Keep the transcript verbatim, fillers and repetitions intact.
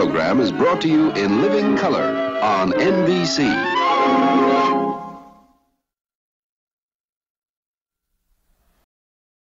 program is brought to you in living color on N B C.